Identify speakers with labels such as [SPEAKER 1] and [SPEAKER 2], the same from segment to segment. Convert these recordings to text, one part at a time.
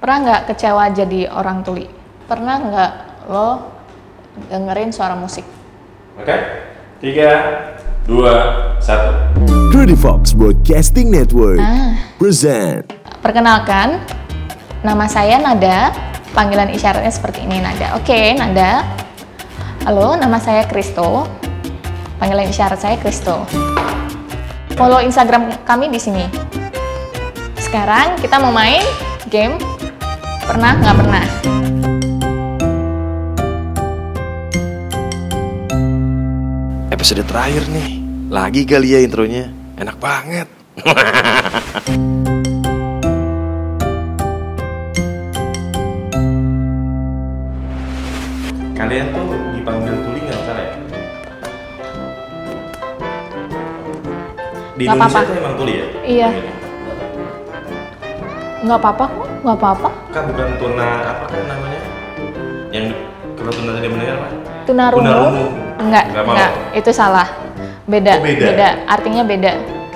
[SPEAKER 1] Pernah nggak kecewa jadi orang tuli? Pernah nggak lo dengerin suara musik?
[SPEAKER 2] Oke, 3, 2, 1.
[SPEAKER 3] Credivox Broadcasting Network present.
[SPEAKER 1] Perkenalkan, nama saya Nada. Panggilan isyaratnya seperti ini, Nada. Oke, Nada. Halo, nama saya Kristo. Panggilan isyarat saya Kristo. Follow Instagram kami di sini. Sekarang kita mau main game Pernah Nggak Pernah.
[SPEAKER 4] Episode terakhir nih. Lagi kali ya intronya. Enak banget.
[SPEAKER 2] Kalian tuh dipanggil tuli nggak salah ya? Di
[SPEAKER 1] Nggak
[SPEAKER 2] Indonesia
[SPEAKER 1] apa-apa.
[SPEAKER 2] tuh emang tuli ya?
[SPEAKER 1] Iya. Nggak apa-apa kok, nggak apa-apa.
[SPEAKER 2] Kan bukan tuna apa kan namanya? Yang kalau tuna tadi mendengar apa?
[SPEAKER 1] Tunarungu?
[SPEAKER 2] Tunarungu.
[SPEAKER 1] Enggak,
[SPEAKER 2] Nggak mau.
[SPEAKER 1] enggak. Itu salah. Beda,
[SPEAKER 2] Oh, beda.
[SPEAKER 1] Artinya beda.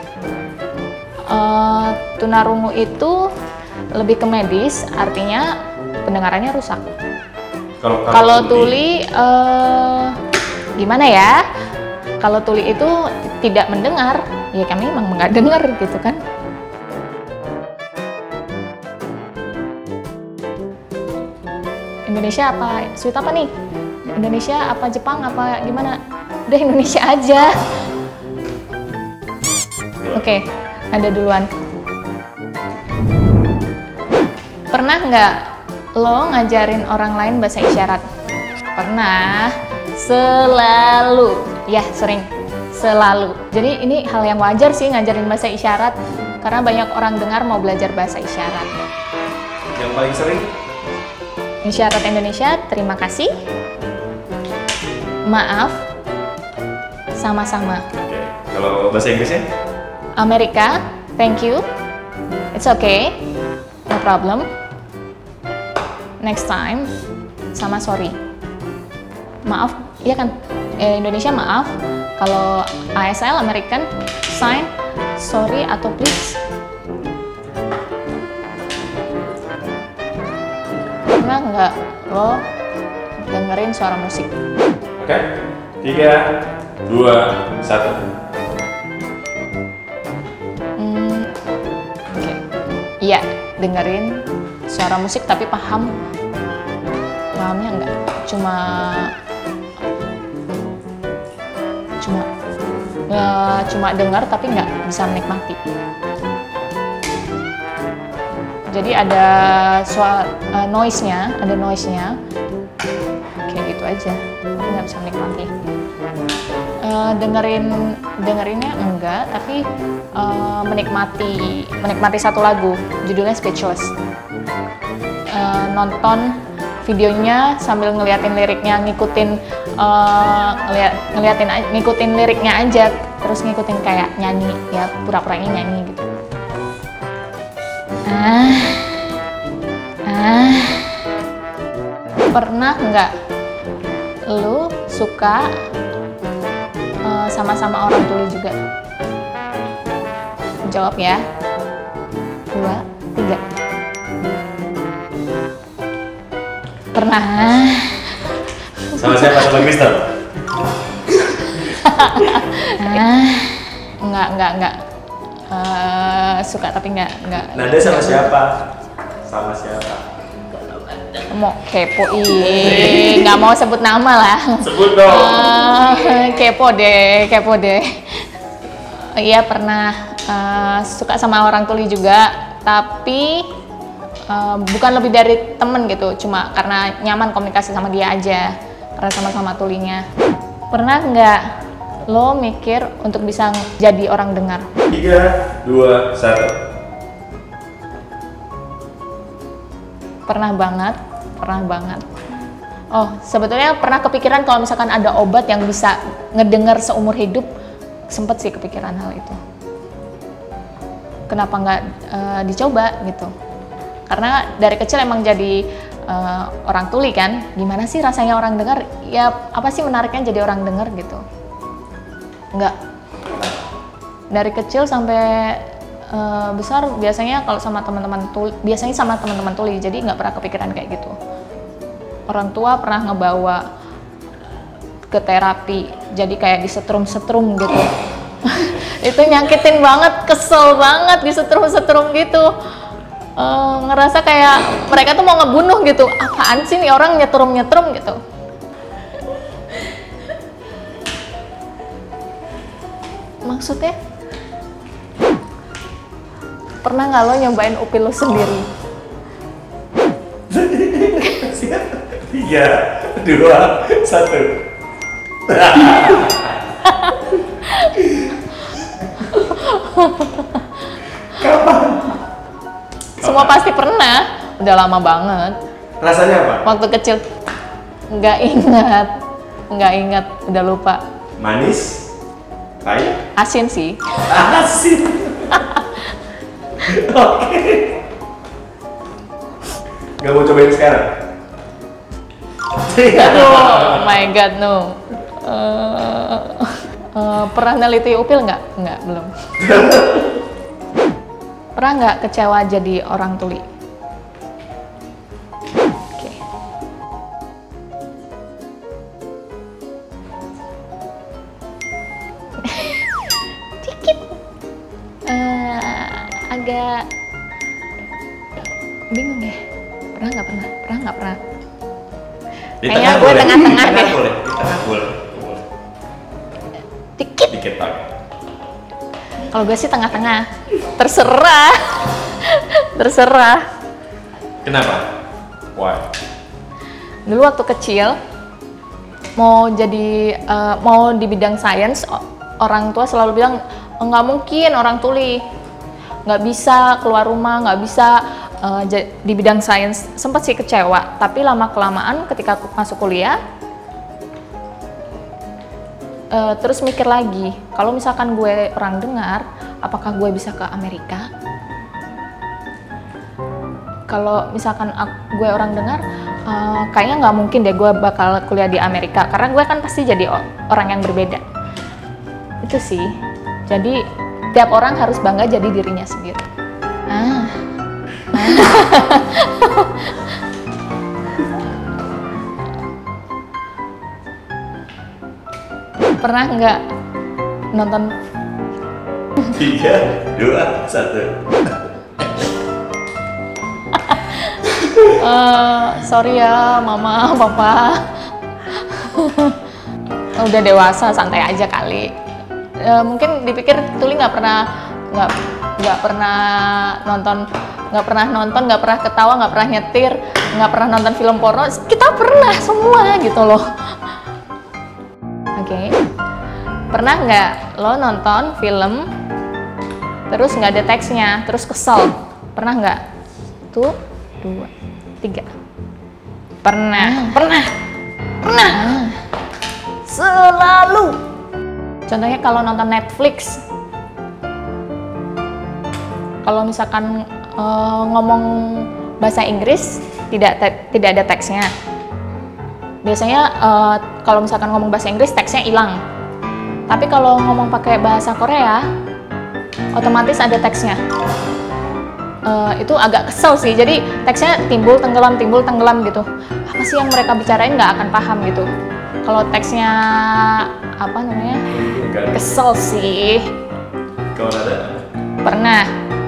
[SPEAKER 1] Tunarungu itu lebih ke medis, artinya pendengarannya rusak. Kalau tuli, gimana ya? Kalau tuli itu tidak mendengar, ya kami memang nggak dengar gitu kan. Indonesia apa? Sweet apa nih? Indonesia apa Jepang apa gimana? Udah Indonesia aja. Oke, ada duluan. Pernah nggak lo ngajarin orang lain bahasa isyarat? Pernah. Selalu. Ya, sering. Selalu. Jadi ini hal yang wajar sih ngajarin bahasa isyarat karena banyak orang dengar mau belajar bahasa isyarat.
[SPEAKER 2] Yang paling sering?
[SPEAKER 1] Isyarat Indonesia, terima kasih. Maaf. Sama-sama.
[SPEAKER 2] Oke. Kalau bahasa Inggrisnya?
[SPEAKER 1] Amerika, thank you. It's okay. No problem. Next time. Sama sorry. Maaf, iya kan? Indonesia maaf. Kalau ASL, American, sign, sorry atau please. Pernah nggak lo dengerin suara musik?
[SPEAKER 2] Oke. 3, 2, 1.
[SPEAKER 1] Oke. Iya, dengerin suara musik tapi pahamnya enggak. Cuma dengar tapi nggak bisa menikmati. Jadi ada noise-nya, kayak gitu aja, tapi nggak bisa menikmati. Dengerinnya enggak, tapi menikmati satu lagu, judulnya Speechless. Nonton videonya sambil ngeliatin liriknya, ngikutin liriknya aja, terus ngikutin kayak nyanyi, ya pura-puranya nyanyi gitu. Pernah nggak lu suka sama-sama orang tuli juga? Jawab ya. 2, 3. Pernah.
[SPEAKER 2] Sama siapa? Sama Kristen?
[SPEAKER 1] Enggak. Suka tapi enggak.
[SPEAKER 2] Nada sama siapa? Sama siapa?
[SPEAKER 1] Mau kepo, nggak mau sebut nama lah.
[SPEAKER 2] Sebut dong.
[SPEAKER 1] Kepo deh. Iya pernah suka sama orang tuli juga, tapi bukan lebih dari temen gitu, cuma karena nyaman komunikasi sama dia aja, karena sama-sama tulinya. Pernah nggak lo mikir untuk bisa jadi orang dengar?
[SPEAKER 2] 3, 2, 1.
[SPEAKER 1] Pernah banget. Oh, sebetulnya pernah kepikiran kalau misalkan ada obat yang bisa ngedenger seumur hidup, sempet sih kepikiran hal itu. Kenapa nggak dicoba gitu? Karena dari kecil emang jadi orang tuli kan, gimana sih rasanya orang dengar? Ya apa sih menariknya jadi orang dengar gitu? Nggak. Dari kecil sampai besar biasanya kalau sama teman-teman tuli, jadi nggak pernah kepikiran kayak gitu. Orang tua pernah ngebawa ke terapi, jadi kayak disetrum-setrum gitu. Itu nyakitin banget, kesel banget disetrum-setrum gitu. Ngerasa kayak mereka tuh mau ngebunuh gitu. Apaan sih nih orang nyetrum-nyetrum gitu. Maksudnya? Pernah nggak lo nyobain upil lo sendiri?
[SPEAKER 2] 3, 2, 1. Kapan?
[SPEAKER 1] Semua pasti pernah. Udah lama banget.
[SPEAKER 2] Rasanya apa?
[SPEAKER 1] Waktu kecil. Nggak ingat. Udah lupa.
[SPEAKER 2] Manis? Pahit?
[SPEAKER 1] Asin sih.
[SPEAKER 2] Asin. Oke. Gak mau cobain sekarang?
[SPEAKER 1] Oh my god, no. Pernah neliti upil nggak? Nggak, belum. Pernah nggak kecewa jadi orang tuli? Oke. Dikit. Agak bingung ya. Pernah nggak pernah? Pernah nggak pernah?
[SPEAKER 2] Di
[SPEAKER 1] Kayaknya
[SPEAKER 2] tengah
[SPEAKER 1] gue
[SPEAKER 2] boleh.
[SPEAKER 1] tengah-tengah
[SPEAKER 2] Di
[SPEAKER 1] deh.
[SPEAKER 2] tengah boleh. Di tengah boleh.
[SPEAKER 1] Dikit.
[SPEAKER 2] Dikit pak.
[SPEAKER 1] Kalau gue sih tengah-tengah. Terserah. Terserah.
[SPEAKER 2] Kenapa? Why?
[SPEAKER 1] Dulu waktu kecil mau di bidang sains, orang tua selalu bilang nggak mungkin orang tuli, nggak bisa keluar rumah, nggak bisa di bidang sains. Sempat sih kecewa, tapi lama kelamaan ketika aku masuk kuliah terus mikir lagi, kalau misalkan gue orang dengar, apakah gue bisa ke Amerika? Kalau misalkan gue orang dengar, kayaknya nggak mungkin deh gue bakal kuliah di Amerika, karena gue kan pasti jadi orang yang berbeda. Itu sih. Jadi tiap orang harus bangga jadi dirinya sendiri. Pernah nggak nonton?
[SPEAKER 2] 3, 2, 1.
[SPEAKER 1] Sorry ya mama, papa. Udah dewasa, santai aja kali. Mungkin dipikir tuli nggak pernah nonton, nggak pernah ketawa, nggak pernah nyetir, nggak pernah nonton film porno. Kita pernah semua gitu loh. Oke. Pernah nggak lo nonton film terus nggak ada teksnya, terus kesel? Pernah nggak? 1, 2, 3. Pernah. Selalu. Contohnya kalau nonton Netflix, kalau misalkan ngomong bahasa Inggris tidak ada teksnya. Biasanya kalau misalkan ngomong bahasa Inggris teksnya hilang. Tapi kalau ngomong pakai bahasa Korea, otomatis ada teksnya. Itu agak kesel sih. Jadi teksnya timbul tenggelam gitu. Apa sih yang mereka bicarain, nggak akan paham gitu. Kalau teksnya apa namanya? Kesel sih.
[SPEAKER 2] Kalau ada?
[SPEAKER 1] Pernah.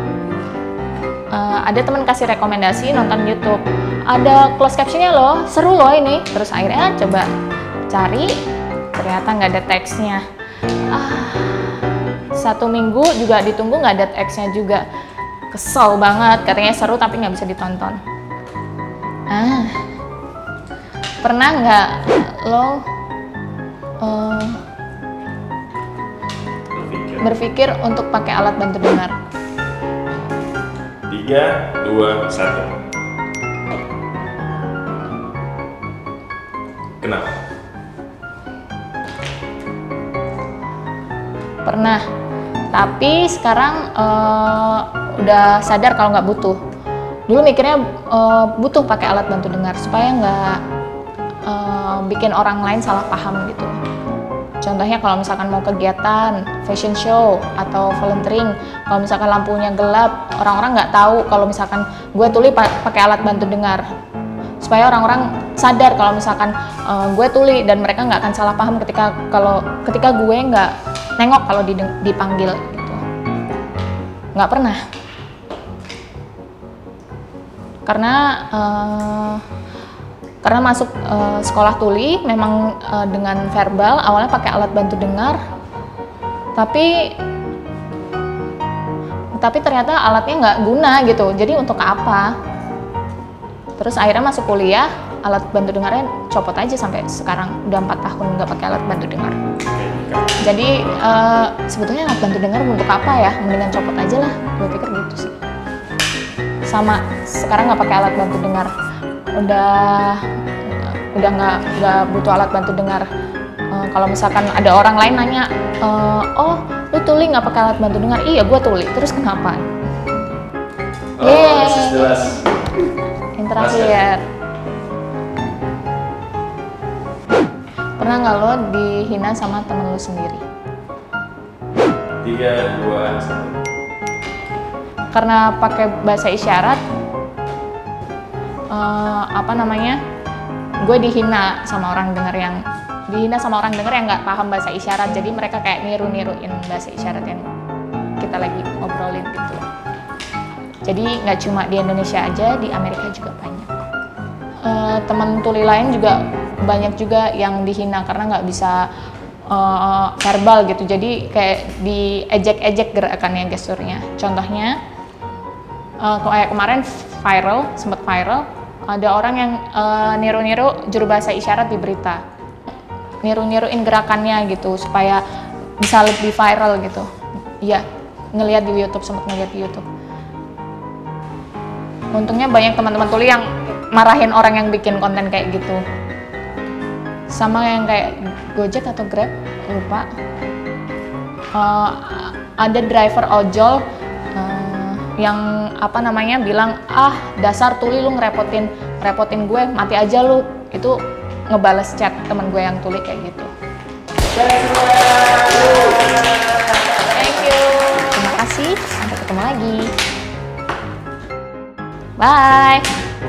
[SPEAKER 1] Ada teman kasih rekomendasi nonton YouTube. Ada closed captionnya loh, seru loh ini. Terus akhirnya coba cari, ternyata nggak ada teksnya. 1 minggu juga ditunggu nggak ada teksnya juga. Kesel banget, katanya seru tapi nggak bisa ditonton. Pernah nggak lo berpikir untuk pakai alat bantu dengar?
[SPEAKER 2] 3, 2, 1. Kenapa?
[SPEAKER 1] Pernah, tapi sekarang udah sadar kalau nggak butuh. Dulu mikirnya butuh pakai alat bantu dengar supaya nggak bikin orang lain salah paham gitu. Contohnya kalau misalkan mau kegiatan, fashion show, atau volunteering, kalau misalkan lampunya gelap, orang-orang nggak tahu kalau misalkan gue tuli pakai alat bantu dengar. Supaya orang-orang sadar kalau misalkan gue tuli dan mereka nggak akan salah paham ketika gue nggak nengok kalau dipanggil gitu. Nggak pernah. Karena masuk sekolah tuli memang dengan verbal, awalnya pakai alat bantu dengar, tapi ternyata alatnya nggak guna gitu, jadi untuk apa? Terus akhirnya masuk kuliah, alat bantu dengarnya copot aja sampai sekarang, udah 4 tahun nggak pakai alat bantu dengar. Jadi sebetulnya alat bantu dengar untuk apa ya? Mendingan copot aja lah, gue pikir gitu sih. Sama sekarang nggak pakai alat bantu dengar, udah nggak butuh alat bantu dengar. Kalau misalkan ada orang lain nanya, oh lu tuli nggak pakai alat bantu dengar? Iya gue tuli, terus kenapa?
[SPEAKER 2] Jelas.
[SPEAKER 1] Yang terakhir, pernah nggak lo dihina sama temen lo sendiri?
[SPEAKER 2] 3, 2, 1.
[SPEAKER 1] Karena pakai bahasa isyarat, gue dihina sama orang dengar yang nggak paham bahasa isyarat, jadi mereka kayak niruin bahasa isyarat yang kita lagi ngobrolin gitu. Jadi nggak cuma di Indonesia aja, di Amerika juga banyak. Teman tuli lain juga banyak juga yang dihina karena nggak bisa verbal gitu, jadi kayak diejek-ejek gerakannya, gesturnya. Contohnya kayak kemarin sempat viral, ada orang yang niru-niru juru bahasa isyarat di berita, niruin gerakannya gitu supaya bisa lebih viral gitu. Iya, sempat ngeliat di YouTube. Untungnya banyak teman-teman tuli yang marahin orang yang bikin konten kayak gitu. Sama yang kayak Gojek atau Grab, lupa. Ada driver ojol yang bilang, dasar tuli lu ngerepotin gue, mati aja lu. Itu ngebales chat temen gue yang tuli kayak gitu. Thank you. Terima kasih, sampai ketemu lagi. Bye.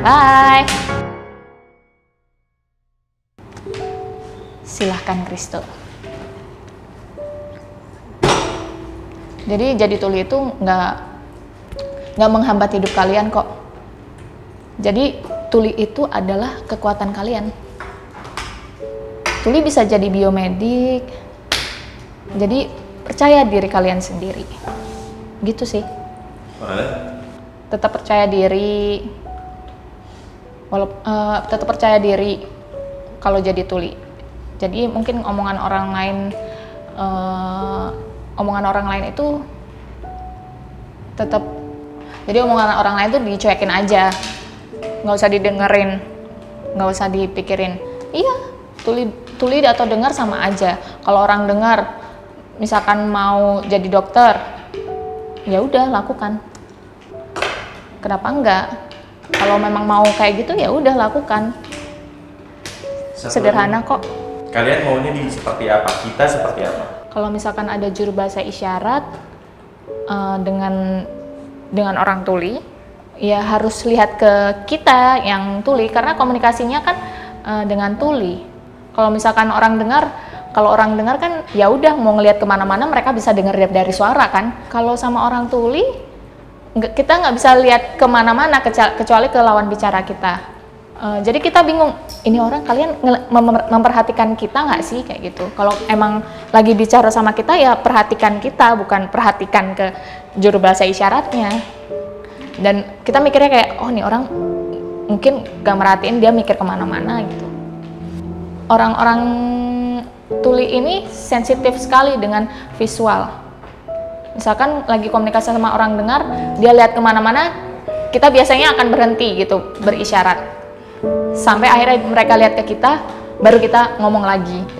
[SPEAKER 1] Silahkan Kristo. Jadi tuli itu nggak menghambat hidup kalian kok. Jadi tuli itu adalah kekuatan kalian. Tuli bisa jadi biomedik. Jadi percaya diri kalian sendiri. Gitu sih. Tetap percaya diri. Tetap percaya diri kalau jadi tuli. Jadi mungkin omongan orang lain itu tetap. Jadi omongan orang lain tuh dicuekin aja, nggak usah didengerin, nggak usah dipikirin. Iya, tuli atau dengar sama aja. Kalau orang dengar, misalkan mau jadi dokter, ya udah lakukan. Kenapa enggak? Kalau memang mau kayak gitu, ya udah lakukan. Sederhana kok.
[SPEAKER 2] Kalian maunya seperti apa? Kita seperti apa?
[SPEAKER 1] Kalau misalkan ada juru bahasa isyarat dengan orang tuli, ya harus lihat ke kita yang tuli, karena komunikasinya kan dengan tuli. Kalau misalkan kalau orang dengar kan ya udah mau ngelihat kemana-mana mereka bisa dengar dari suara kan. Kalau sama orang tuli kita nggak bisa lihat kemana-mana kecuali ke lawan bicara kita. Jadi kita bingung, ini orang kalian memperhatikan kita nggak sih kayak gitu. Kalau emang lagi bicara sama kita ya perhatikan kita, bukan perhatikan ke juru bahasa isyaratnya. Dan kita mikirnya kayak, oh nih orang mungkin gak merhatiin, dia mikir kemana-mana gitu. Orang-orang tuli ini sensitif sekali dengan visual. Misalkan lagi komunikasi sama orang dengar, dia lihat kemana-mana, kita biasanya akan berhenti gitu berisyarat. Sampai akhirnya mereka lihat ke kita, baru kita ngomong lagi.